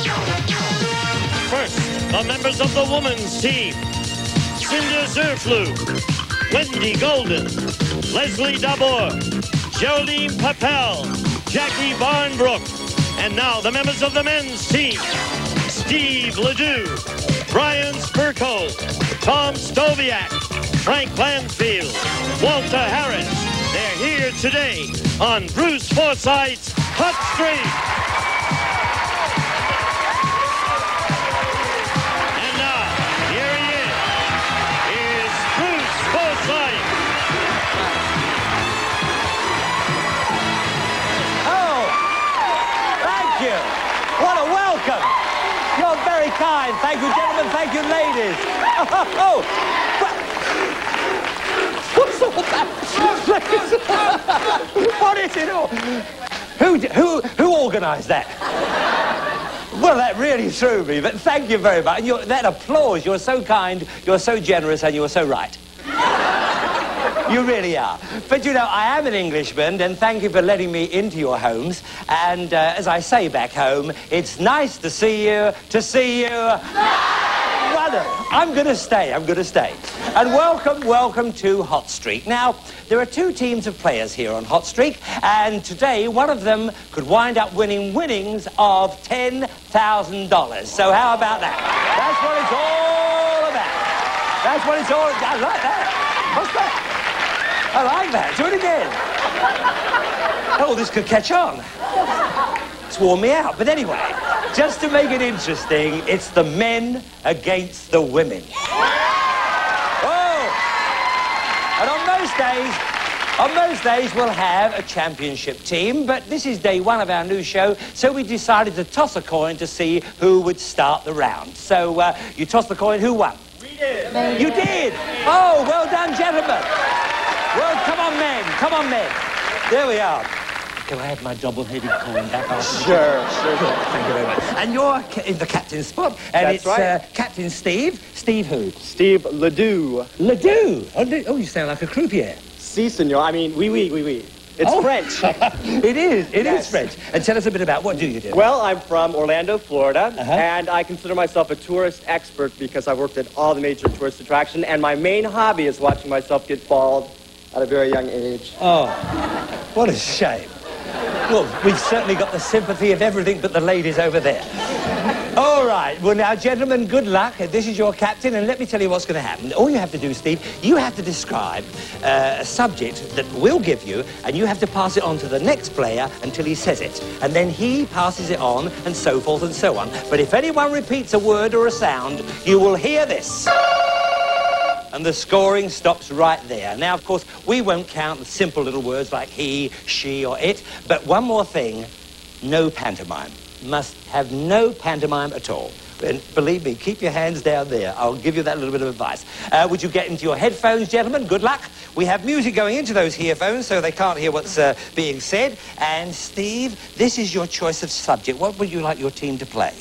First, the members of the women's team. Cinder Zerflu, Wendy Golden, Leslie Dabor, Geraldine Papel, Jackie Barnbrook. And now the members of the men's team. Steve Ledoux, Brian Spurko, Tom Stoviak, Frank Lanfield, Walter Harris. They're here today on Bruce Forsyth's Hot Streak. And now, here he is Bruce Forsyth. Oh, thank you. What a welcome. You're very kind. Thank you, gentlemen. Thank you, ladies. Oh, what's all that? What is it all? Who organised that? Well, that really threw me, but thank you very much. That applause, you're so kind, you're so generous, and you're so right. You really are. But, you know, I am an Englishman, and thank you for letting me into your homes. And as I say back home, it's nice to see you, Wonderful. I'm going to stay. And welcome to Hot Streak. Now, there are two teams of players here on Hot Streak, and today one of them could wind up winning winnings of $10,000. So how about that? That's what it's all about. That's what it's all about. I like that. What's that? I like that. Do it again. Oh, this could catch on. It's worn me out. But anyway, just to make it interesting, it's the men against the women. Oh! And on most days we'll have a championship team, but this is day one of our new show, so we decided to toss a coin to see who would start the round. So, you tossed the coin, who won? We did. You did? Oh, well done, gentlemen. Well, come on, men. There we are. Can I have my double-headed coin back after? Sure. Thank you very much. And you're in the captain's spot. And That's right. Captain Steve. Steve who? Steve Ledoux. Ledoux? Oh, you sound like a croupier. Si, senor. I mean, oui. It's French. It is Yes. French. And tell us a bit about what do you do? Well, I'm from Orlando, Florida, Uh-huh. and I consider myself a tourist expert because I worked at all the major tourist attractions, and my main hobby is watching myself get bald at a very young age. Oh, what a shame. Well, we've certainly got the sympathy of everything but the ladies over there. All right. Well, now, gentlemen, good luck. This is your captain, and let me tell you what's going to happen. All you have to do, Steve, you have to describe a subject that we'll give you, and you have to pass it on to the next player until he says it. And then he passes it on, and so forth and so on. But if anyone repeats a word or a sound, you will hear this. And the scoring stops right there. Now, of course, we won't count the simple little words like he, she, or it. But one more thing, no pantomime. Must have no pantomime at all. And believe me, keep your hands down there. I'll give you that little bit of advice. Would you get into your headphones, gentlemen? Good luck. We have music going into those earphones, so they can't hear what's being said. And, Steve, this is your choice of subject. What would you like your team to play?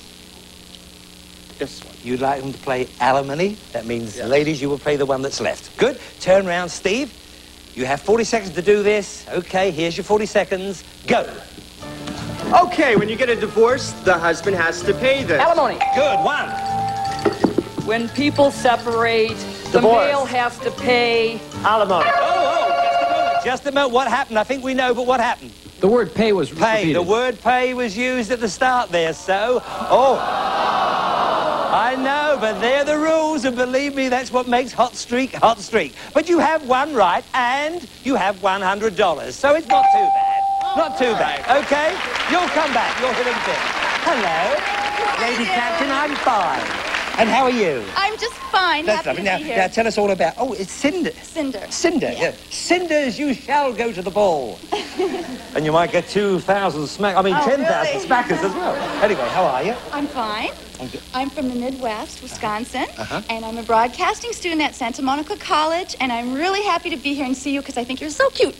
This one. You'd like them to play alimony? That means, Yes. ladies, you will play the one that's left. Good. Turn round, Steve. You have 40 seconds to do this. Okay, here's your 40 seconds. Go. Okay, when you get a divorce, the husband has to pay this. Alimony. Good. One. When people separate, the Divorce. male has to pay. Alimony. Oh, just a moment. What happened? I think we know, but what happened? The word pay was Pay. repeated. The word pay was used at the start there, so... Oh. I know, but they're the rules, and believe me, that's what makes Hot Streak Hot Streak. But you have one right, and you have $100, so it's not too bad. Not too bad, okay? You'll come back. You'll hit a bit. Hello. Lady Captain, I'm fine. And how are you? I'm just fine. That's Happy lovely. to be here. Now tell us all about... Oh, it's Cinder. Cinder. Cinder, yeah. Cinders, you shall go to the ball. And you might get 2,000 smack... I mean, Oh, 10,000 really? smackers as well. Anyway, how are you? I'm fine. I'm from the Midwest, Wisconsin, Uh-huh. and I'm a broadcasting student at Santa Monica College, and I'm really happy to be here and see you because I think you're so cute.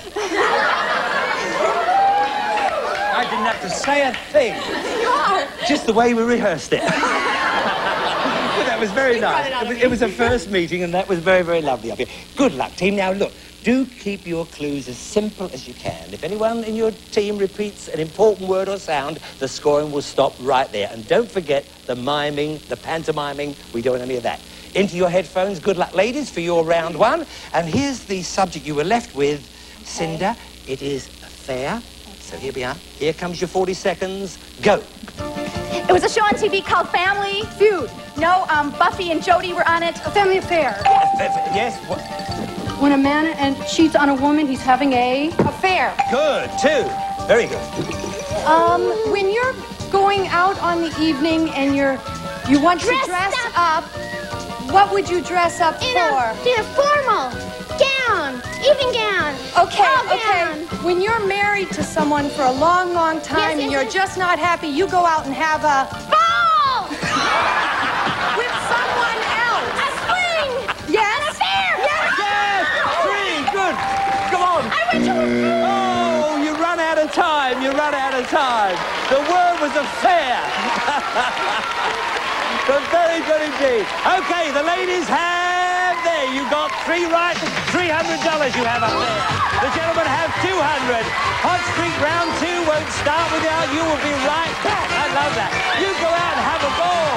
I didn't have to say a thing. You are. Just the way we rehearsed it. But that was very You brought nice. it out of It was me. a first meeting, and that was very, very lovely of you. Good luck, team. Now, look, do keep your clues as simple as you can. If anyone in your team repeats an important word or sound, the scoring will stop right there. And don't forget the miming, the pantomiming. We don't want any of that. Into your headphones. Good luck, ladies, for your round one. And here's the subject you were left with, Cinder. It is a fair. So here we are. Here comes your 40 seconds. Go. It was a show on TV called Family Feud. No, Buffy and Jody were on it. A family affair. Yes. When a man cheats on a woman, he's having a affair. Good. 2. Very good. When you're going out on the evening and you want to dress up, what would you dress up for? In a formal gown, evening gown. Okay, ball okay. gown. When you're married to someone for a long, long time and you're just not happy, you go out and have a Ball! with someone else. A swing! Yes. An affair! Yes! 3. Good. Come on. I went to a... Oh, you run out of time. You run out of time. The word was affair. But very good indeed. Okay, the ladies have there. You got 3 right. $300 you have up there. The gentlemen have 200. Hot Streak round 2 won't start without you. Will be right back. I love that. You go out and have a ball.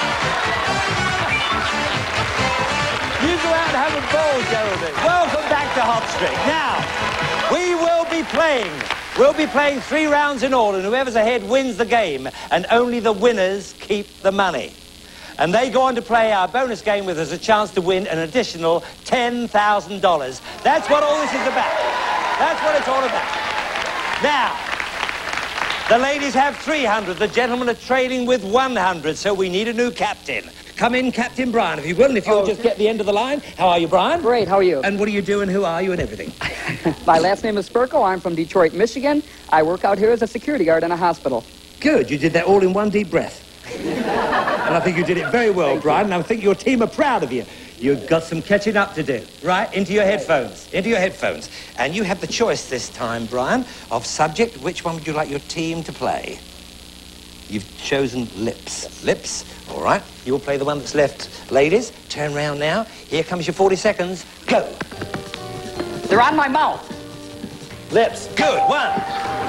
You go out and have a ball, gentlemen. Welcome back to Hot Streak. Now, we will be playing. We'll be playing 3 rounds in all, and whoever's ahead wins the game, and only the winners keep the money. And they go on to play our bonus game with us, a chance to win an additional $10,000. That's what all this is about. That's what it's all about. Now, the ladies have 300. The gentlemen are trailing with 100, so we need a new captain. Come in, Captain Brian, if you will, and if you'll just get the end of the line. How are you, Brian? Great, how are you? And what do you do, and who are you, and everything? My last name is Spurko. I'm from Detroit, Michigan. I work out here as a security guard in a hospital. Good. You did that all in one deep breath. And I think you did it very well, Brian, and I think your team are proud of you. You've got some catching up to do. Right, into your headphones. Into your headphones. And you have the choice this time, Brian, of subject. Which one would you like your team to play? You've chosen lips. Lips? All right. You'll play the one that's left. Ladies, turn round now. Here comes your 40 seconds. Go. They're on my mouth. Lips. Good. 1.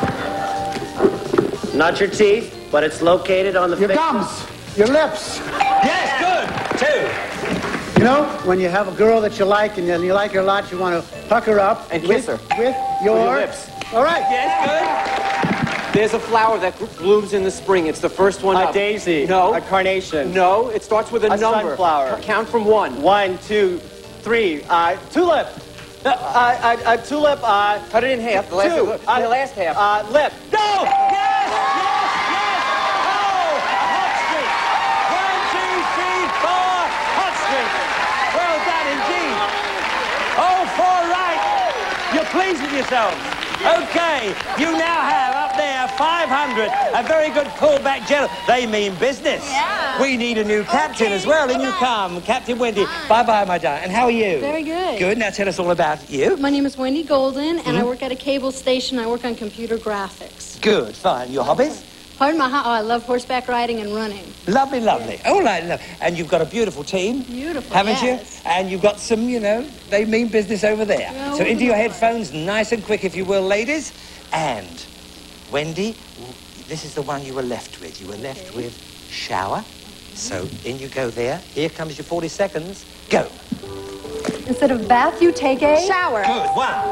Not your teeth, but it's located on the Your gums, your lips. Yes, good. 2. You know, when you have a girl that you like and you like her a lot, you want to hook her up And kiss her. with your lips. All right. Yes, good. There's a flower that blooms in the spring. It's the first one A up. daisy. No. A carnation. No, it starts with a number. Sunflower. Count from 1. 1, 2, 3. Tulip. A tulip. Cut it in half. The last, 2. the last half. Lip. Go! Yes! Yes! Oh! Hot streak! 1, 2, 3, 4. Hot streak. Well done indeed. Oh, 4 right. You're pleased with yourselves. Okay, you now have up there 500. A very good pullback, gentlemen. They mean business. Yeah. We need a new captain as well, and you come. Captain Wendy. Bye-bye, my darling. And how are you? Very good. Good. Now tell us all about you. My name is Wendy Golden, and I work at a cable station. I work on computer graphics. Good. Fine. Your hobbies? Pardon my I love horseback riding and running. Lovely, lovely. All right, and you've got a beautiful team. Beautiful, haven't yes. you? And you've got some, they mean business over there. Yeah, So we into your do. headphones, nice and quick, if you will, ladies. And Wendy, this is the one you were left with. You were left with shower. So in you go there. Here comes your 40 seconds. Go. Instead of bath, you take a Shower. Good.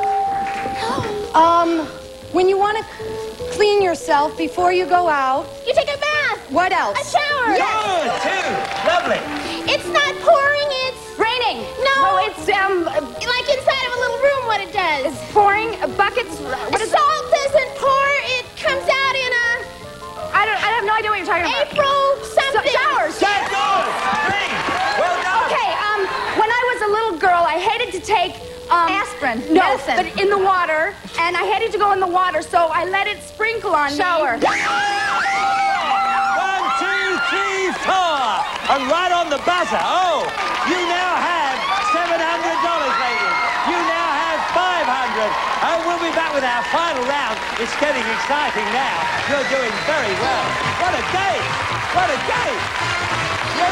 1. When you want to clean yourself before you go out, You take a bath. what else? A shower. Good. 2. Lovely. It's not pouring, it's... Raining. No, it's, like inside of a little room what it does. Pouring buckets. What is salt doesn't pour, it comes out in a... I have no idea what you're talking about. April something. Showers. That's good. 3. Well done. Okay, when I was a little girl, I hated to take aspirin, No, medicine, but in the water, and I hated to go in the water, so I let it sprinkle on Shower. me. 1, 2, 3, 4. And right on the buzzer. Oh, you now have $700, ladies. You now have 500. Oh, we'll be back with our final round. It's getting exciting now. You're doing very well. What a game. What a game.